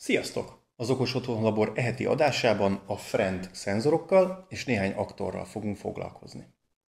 Sziasztok! Az Okos Otthon Labor eheti adásában a Friend szenzorokkal és néhány aktorral fogunk foglalkozni.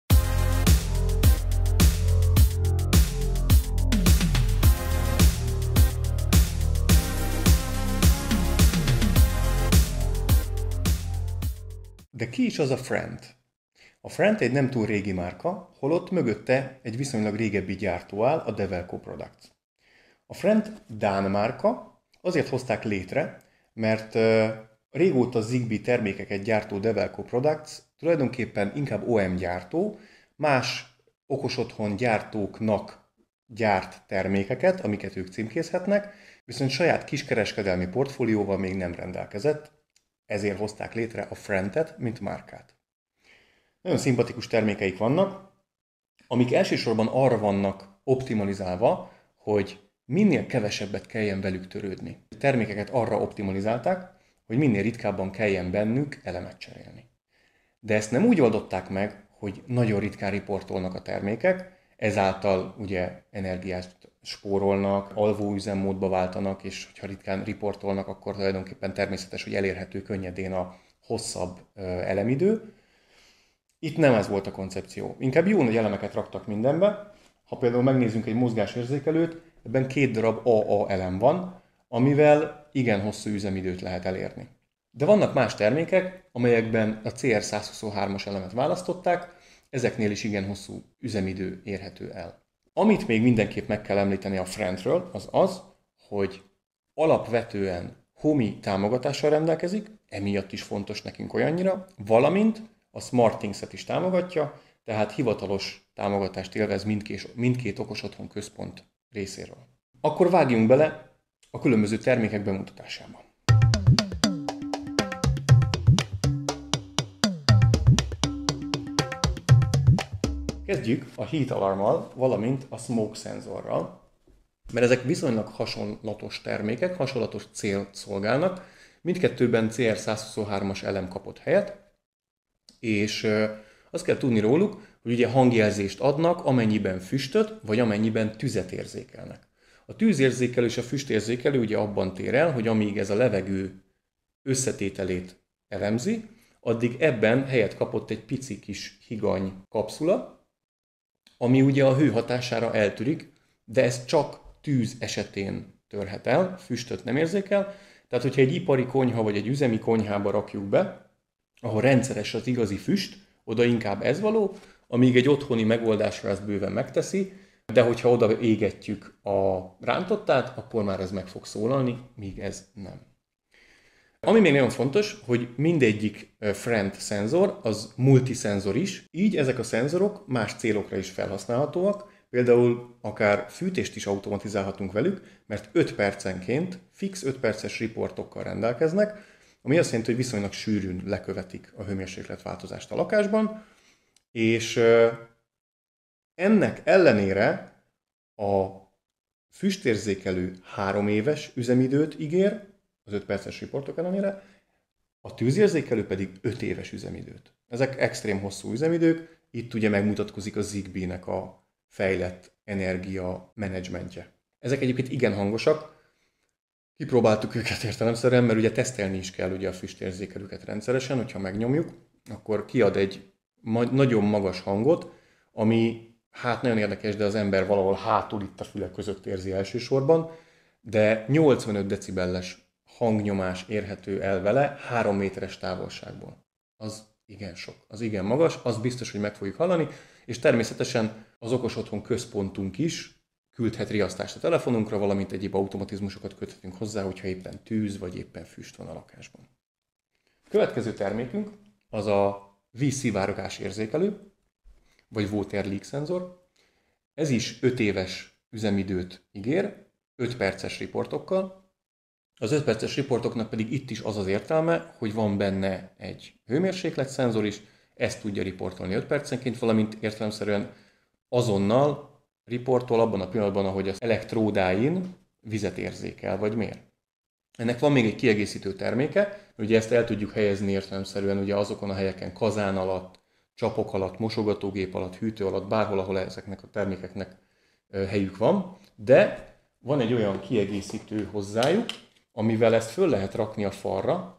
De ki is az a Friend? A Friend egy nem túl régi márka, holott mögötte egy viszonylag régebbi gyártó áll, a Develco Products. A Friend dán márka, azért hozták létre, mert régóta Zigbee termékeket gyártó Develco Products tulajdonképpen inkább OEM gyártó, más okosotthon gyártóknak gyárt termékeket, amiket ők címkézhetnek, viszont saját kiskereskedelmi portfólióval még nem rendelkezett, ezért hozták létre a Friendet, mint márkát. Nagyon szimpatikus termékeik vannak, amik elsősorban arra vannak optimalizálva, hogy minél kevesebbet kelljen velük törődni. A termékeket arra optimalizálták, hogy minél ritkábban kelljen bennük elemet cserélni. De ezt nem úgy oldották meg, hogy nagyon ritkán riportolnak a termékek, ezáltal ugye energiát spórolnak, alvó üzemmódba váltanak, és ha ritkán riportolnak, akkor tulajdonképpen természetes, hogy elérhető könnyedén a hosszabb elemidő. Itt nem ez volt a koncepció. Inkább jó nagy elemeket raktak mindenbe. Ha például megnézzünk egy mozgásérzékelőt, ebben 2 darab AA elem van, amivel igen hosszú üzemidőt lehet elérni. De vannak más termékek, amelyekben a CR123-as elemet választották, ezeknél is igen hosszú üzemidő érhető el. Amit még mindenképp meg kell említeni a Friendről, az az, hogy alapvetően HOMI támogatással rendelkezik, emiatt is fontos nekünk olyannyira, valamint a SmartThings-et is támogatja, tehát hivatalos támogatást élvez mindkét okosotthon központ részéről. Akkor vágjunk bele a különböző termékek bemutatásába. Kezdjük a Heat Alarmmal, valamint a Smoke szenzorral, mert ezek viszonylag hasonlatos termékek, hasonlatos célt szolgálnak. Mindkettőben CR123-as elem kapott helyet, és azt kell tudni róluk, hogy ugye hangjelzést adnak, amennyiben füstöt, vagy amennyiben tüzet érzékelnek. A tűzérzékelő és a füstérzékelő ugye abban tér el, hogy amíg ez a levegő összetételét elemzi, addig ebben helyet kapott egy pici kis higany kapszula, ami ugye a hő hatására eltűrik, de ez csak tűz esetén törhet el, füstöt nem érzékel. Tehát, hogyha egy ipari konyha vagy egy üzemi konyhába rakjuk be, ahol rendszeres az igazi füst, oda inkább ez való, amíg egy otthoni megoldásra ezt bőven megteszi, de hogyha oda égetjük a rántottát, akkor már ez meg fog szólalni, míg ez nem. Ami még nagyon fontos, hogy mindegyik Friend szenzor az multiszenzor is, így ezek a szenzorok más célokra is felhasználhatóak, például akár fűtést is automatizálhatunk velük, mert 5 percenként fix 5 perces riportokkal rendelkeznek, ami azt jelenti, hogy viszonylag sűrűn lekövetik a hőmérsékletváltozást a lakásban, és ennek ellenére a füstérzékelő 3 éves üzemidőt ígér, az 5 perces riportok ellenére, a tűzérzékelő pedig 5 éves üzemidőt. Ezek extrém hosszú üzemidők, itt ugye megmutatkozik a Zigbee-nek a fejlett energia menedzsmentje. Ezek egyébként igen hangosak, kipróbáltuk őket értelemszerűen, mert ugye tesztelni is kell ugye a füstérzékelőket rendszeresen, hogyha megnyomjuk, akkor kiad egy nagyon magas hangot, ami hát nagyon érdekes, de az ember valahol hátul itt a fülek között érzi elsősorban, de 85 decibelles hangnyomás érhető el vele 3 méteres távolságból. Az igen sok, az igen magas, az biztos, hogy meg fogjuk hallani, és természetesen az okosotthon központunk is küldhet riasztást a telefonunkra, valamint egyéb automatizmusokat köthetünk hozzá, hogyha éppen tűz vagy éppen füst van a lakásban. A következő termékünk az a vízszivárgás érzékelő, vagy water leak szenzor. Ez is 5 éves üzemidőt ígér, 5 perces riportokkal. Az 5 perces riportoknak pedig itt is az az értelme, hogy van benne egy hőmérséklet szenzor is, ezt tudja riportolni 5 percenként, valamint értelemszerűen azonnal riportol abban a pillanatban, ahogy az elektródáin vizet érzékel, vagy mér. Ennek van még egy kiegészítő terméke, ugye ezt el tudjuk helyezni értelemszerűen ugye azokon a helyeken, kazán alatt, csapok alatt, mosogatógép alatt, hűtő alatt, bárhol, ahol ezeknek a termékeknek helyük van, de van egy olyan kiegészítő hozzájuk, amivel ezt föl lehet rakni a falra,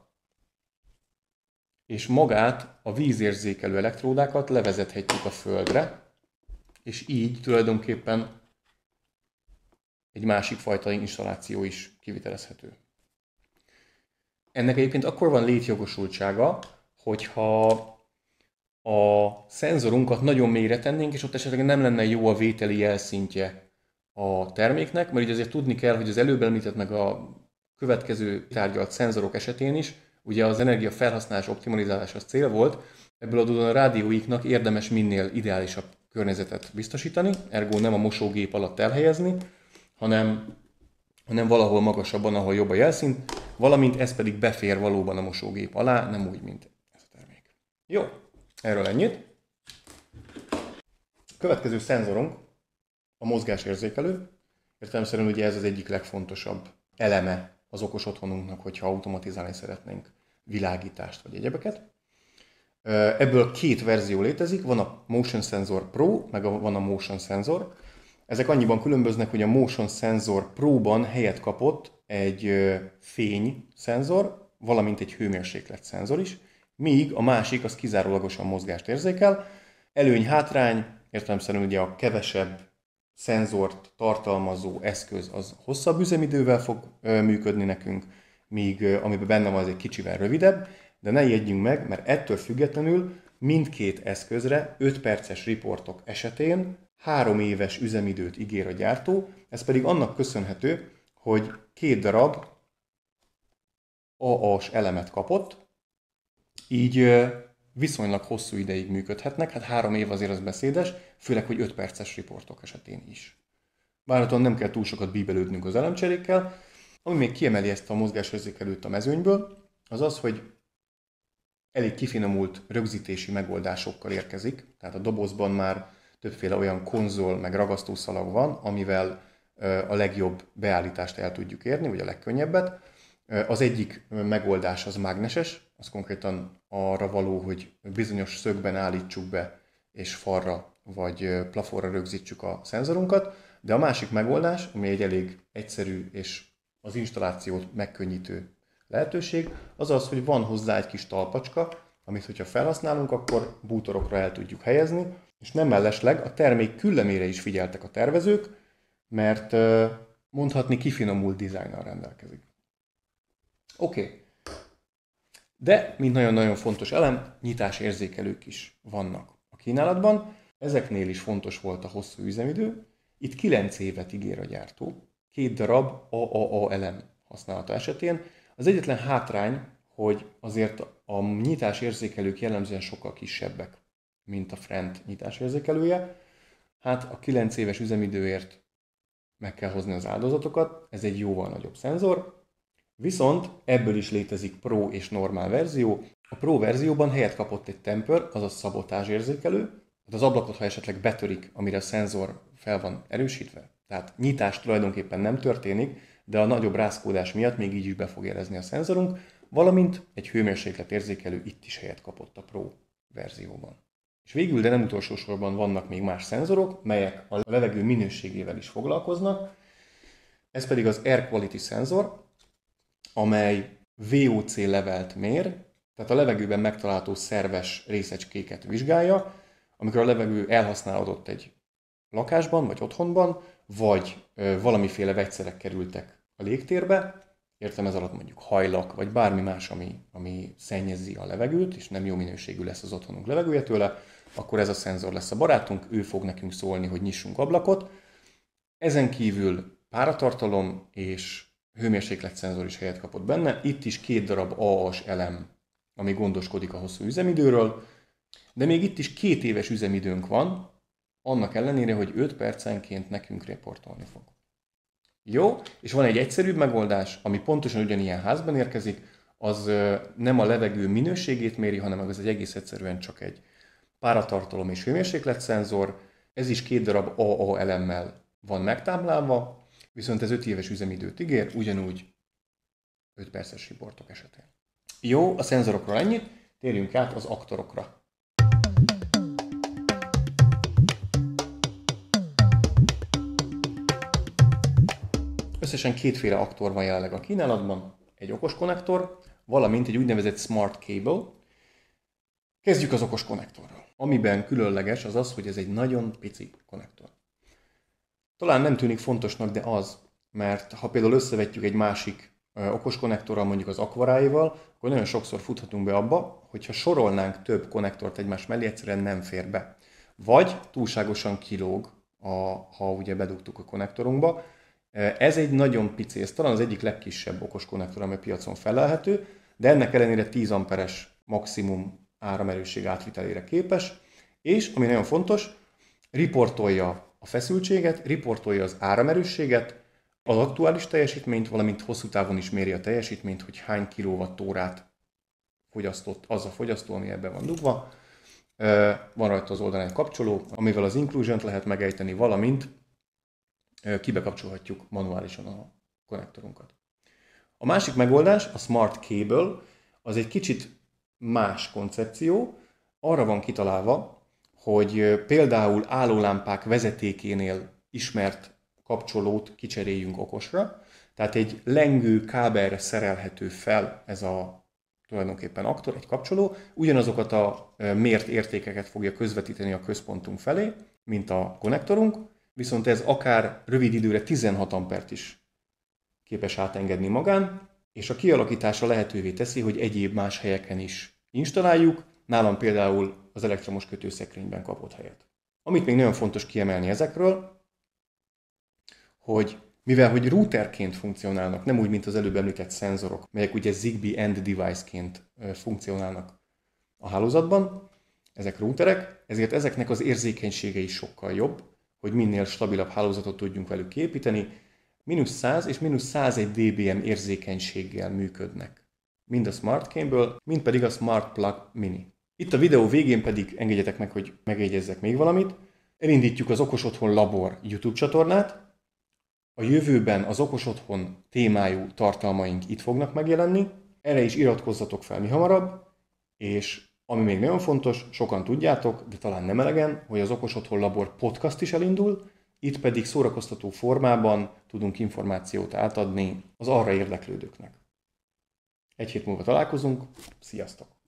és magát a vízérzékelő elektródákat levezethetjük a földre, és így tulajdonképpen egy másik fajta installáció is kivitelezhető. Ennek egyébként akkor van létjogosultsága, hogyha a szenzorunkat nagyon mélyre tennénk, és ott esetleg nem lenne jó a vételi jelszintje a terméknek, mert ugye azért tudni kell, hogy az előbb említett meg a következő tárgyalt szenzorok esetén is, ugye az energia felhasználás optimalizálása az cél volt, ebből adódóan a rádióiknak érdemes minél ideálisabb környezetet biztosítani, ergo nem a mosógép alatt elhelyezni, hanem valahol magasabban, ahol jobb a jelszint, valamint ez pedig befér valóban a mosógép alá, nem úgy, mint ez a termék. Jó, erről ennyit. Következő szenzorunk a mozgásérzékelő. Értelemszerűen ugye ez az egyik legfontosabb eleme az okos otthonunknak, hogyha automatizálni szeretnénk világítást vagy egyebeket. Ebből két verzió létezik, van a Motion Sensor Pro, meg van a Motion Sensor. Ezek annyiban különböznek, hogy a Motion Sensor Pro-ban helyet kapott egy fényszenzor, valamint egy hőmérséklet szenzor is, míg a másik az kizárólagosan mozgást érzékel. Előny-hátrány, értelemszerűen ugye a kevesebb szenzort tartalmazó eszköz az hosszabb üzemidővel fog működni nekünk, míg amiben benne van az egy kicsivel rövidebb, de ne ijedjünk meg, mert ettől függetlenül mindkét eszközre 5 perces riportok esetén 3 éves üzemidőt ígér a gyártó, ez pedig annak köszönhető, hogy 2 darab AA-s elemet kapott, így viszonylag hosszú ideig működhetnek, hát 3 év azért az beszédes, főleg, hogy 5 perces riportok esetén is. Várhatóan nem kell túl sokat bíbelődnünk az elemcserékkel. Ami még kiemeli ezt a mozgásérzékelőt a mezőnyből, az az, hogy elég kifinomult rögzítési megoldásokkal érkezik, tehát a dobozban már többféle olyan konzol meg ragasztószalag van, amivel a legjobb beállítást el tudjuk érni, vagy a legkönnyebbet. Az egyik megoldás az mágneses, az konkrétan arra való, hogy bizonyos szögben állítsuk be, és falra vagy plafonra rögzítsük a szenzorunkat, de a másik megoldás, ami egy elég egyszerű és az installációt megkönnyítő lehetőség, az az, hogy van hozzá egy kis talpacska, amit hogyha felhasználunk, akkor bútorokra el tudjuk helyezni, és nem mellesleg a termék küllemére is figyeltek a tervezők, mert mondhatni kifinomult dizájnnal rendelkezik. Oké. De, mint nagyon-nagyon fontos elem, nyitásérzékelők is vannak a kínálatban. Ezeknél is fontos volt a hosszú üzemidő. Itt 9 évet ígér a gyártó, 2 darab AAA elem használata esetén. Az egyetlen hátrány, hogy azért a nyitásérzékelők jellemzően sokkal kisebbek, mint a Frent nyitásérzékelője. Hát a 9 éves üzemidőért meg kell hozni az áldozatokat, ez egy jóval nagyobb szenzor. Viszont ebből is létezik Pro és normál verzió. A Pro verzióban helyet kapott egy temper, azaz szabotázsérzékelő. Az ablakot, ha esetleg betörik, amire a szenzor fel van erősítve, tehát nyitás tulajdonképpen nem történik, de a nagyobb rázkódás miatt még így is be fog jelezni a szenzorunk, valamint egy hőmérséklet érzékelő itt is helyet kapott a Pro verzióban. És végül, de nem utolsó sorban vannak még más szenzorok, melyek a levegő minőségével is foglalkoznak. Ez pedig az Air Quality szenzor, amely VOC levelt mér, tehát a levegőben megtalálható szerves részecskéket vizsgálja, amikor a levegő elhasználódott egy lakásban, vagy otthonban, vagy valamiféle vegyszerek kerültek a légtérbe, értem ez alatt mondjuk hajlak, vagy bármi más, ami szennyezi a levegőt, és nem jó minőségű lesz az otthonunk levegője tőle, akkor ez a szenzor lesz a barátunk, ő fog nekünk szólni, hogy nyissunk ablakot. Ezen kívül páratartalom és hőmérsékletszenzor is helyet kapott benne. Itt is 2 darab AA-s elem, ami gondoskodik a hosszú üzemidőről, de még itt is 2 éves üzemidőnk van, annak ellenére, hogy 5 percenként nekünk reportolni fog. Jó, és van egy egyszerűbb megoldás, ami pontosan ugyanilyen házban érkezik, az nem a levegő minőségét méri, hanem ez egy egész egyszerűen csak egy páratartalom és hőmérsékletszenzor. Ez is 2 darab AA elemmel van megtáblálva, viszont ez 5 éves üzemidőt ígér, ugyanúgy 5 perces riportok esetén. Jó, a szenzorokról ennyit, térjünk át az aktorokra. Összesen kétféle aktor van jelenleg a kínálatban, egy okos konnektor, valamint egy úgynevezett Smart Cable. Kezdjük az okos konnektorral. Amiben különleges az az, hogy ez egy nagyon pici konnektor. Talán nem tűnik fontosnak, de az, mert ha például összevetjük egy másik okos konnektorral, mondjuk az Aquarai-val, akkor nagyon sokszor futhatunk be abba, hogyha sorolnánk több konnektort egymás mellé, egyszerűen nem fér be. Vagy túlságosan kilóg, ha ugye bedugtuk a konnektorunkba. Ez egy nagyon pici, ez talán az egyik legkisebb okos konnektor, ami a piacon felelhető, de ennek ellenére 10 amperes maximum áramerősség átvitelére képes, és ami nagyon fontos, riportolja a feszültséget, riportolja az áramerősséget, az aktuális teljesítményt, valamint hosszú távon is méri a teljesítményt, hogy hány kilowattórát fogyasztott az a fogyasztó, ami ebben van dugva. Van rajta az oldalán egy kapcsoló, amivel az inclusion-t lehet megejteni, valamint kibekapcsolhatjuk manuálisan a konnektorunkat. A másik megoldás, a Smart Cable, az egy kicsit más koncepció. Arra van kitalálva, hogy például állólámpák vezetékénél ismert kapcsolót kicseréljünk okosra. Tehát egy lengő kábelre szerelhető fel ez a tulajdonképpen aktor, egy kapcsoló, ugyanazokat a mért értékeket fogja közvetíteni a központunk felé, mint a konnektorunk, viszont ez akár rövid időre 16 ampert is képes átengedni magán, és a kialakítása lehetővé teszi, hogy egyéb más helyeken is installáljuk, nálam például az elektromos kötőszekrényben kapott helyet. Amit még nagyon fontos kiemelni ezekről, hogy mivel hogy routerként funkcionálnak, nem úgy, mint az előbb említett szenzorok, melyek ugye Zigbee End Device-ként funkcionálnak a hálózatban, ezek routerek, ezért ezeknek az érzékenysége is sokkal jobb, hogy minél stabilabb hálózatot tudjunk velük kiépíteni. -100 és -101 dBm érzékenységgel működnek. Mind a Smart Cable, mind pedig a Smart Plug Mini. Itt a videó végén pedig engedjetek meg, hogy megjegyezzek még valamit. Elindítjuk az Okos Otthon Labor YouTube csatornát. A jövőben az Okos Otthon témájú tartalmaink itt fognak megjelenni. Erre is iratkozzatok fel mihamarabb, és ami még nagyon fontos, sokan tudjátok, de talán nem elegen, hogy az Okos Otthon Labor podcast is elindul, itt pedig szórakoztató formában tudunk információt átadni az arra érdeklődőknek. Egy hét múlva találkozunk, sziasztok!